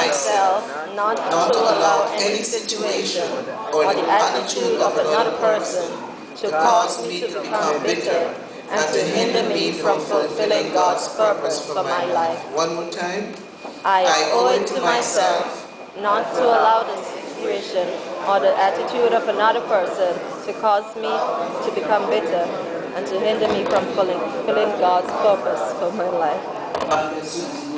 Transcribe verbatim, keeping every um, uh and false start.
myself not to allow any situation or the attitude of another person to cause me to become bitter and to hinder me from fulfilling God's purpose for my life. One more time. I owe it to myself not to allow the situation or the attitude of another person to cause me to become bitter and to hinder me from fulfilling God's purpose for my life.